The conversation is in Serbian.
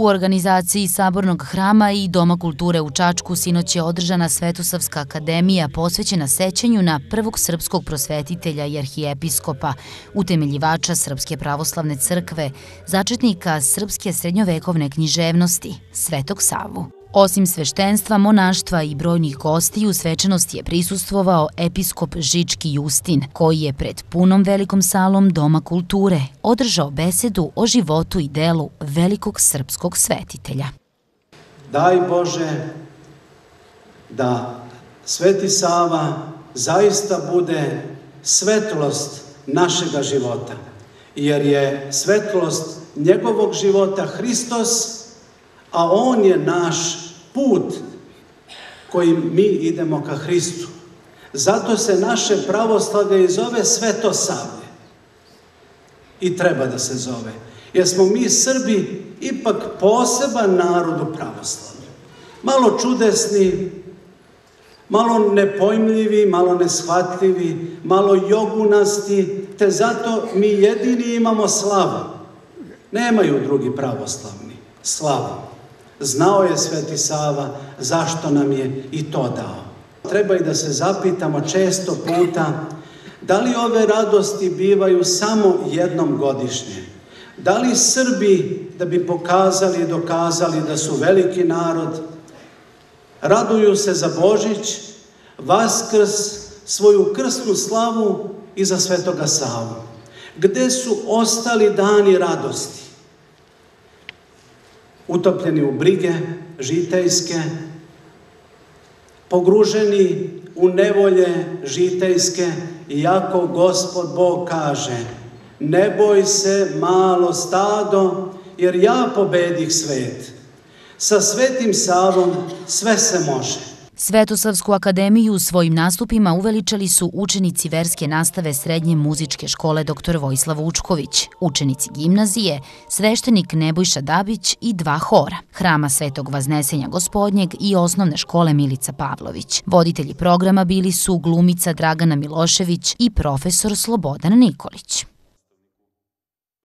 U organizaciji Sabornog hrama i Doma kulture u Čačku sinoć je održana Svetosavska akademija posvećena sećanju na prvog srpskog prosvetitelja i arhijepiskopa, utemeljivača Srpske pravoslavne crkve, začetnika srpske srednjovekovne književnosti, Svetog Savu. Osim sveštenstva, monaštva i brojnih gostiju, svečanosti je prisustvovao episkop Žički Justin, koji je pred punom velikom salom Doma kulture održao besedu o životu i delu velikog srpskog svetitelja. Daj Bože da Sveti Sava zaista bude svetlost našega života, jer je svetlost njegovog života Hristos, a on je naš put kojim mi idemo ka Hristu. Zato se naše pravoslavlje i zove Svetosavlje. I treba da se zove. Jer smo mi Srbi ipak poseban narod u pravoslavlju. Malo čudesni, malo nepojmljivi, malo neshvatljivi, malo jogunasti, te zato mi jedini imamo slavu. Nemaju drugi pravoslavni slavu. Znao je Sveti Sava zašto nam je i to dao. Treba i da se zapitamo često puta da li ove radosti bivaju samo jednom godišnje. Da li Srbi, da bi pokazali i dokazali da su veliki narod, raduju se za Božić, Vaskrs, svoju krsnu slavu i za Svetoga Savu. Gde su ostali dani radosti? Utopljeni u brige žitejske, pogruženi u nevolje žitejske, iako Gospod Bog kaže: ne boj se, malo stado, jer ja pobedih svet. Sa Svetim Savom sve se može. Svetosavsku akademiju svojim nastupima uveličali su učenici verske nastave Srednje muzičke škole dr. Vojislav Vučković, učenici gimnazije, sveštenik Nebojša Dabić i 2 hora, Hrama Svetog Vaznesenja Gospodnjeg i osnovne škole Milica Pavlović. Voditelji programa bili su glumica Dragana Milošević i profesor Slobodan Nikolić.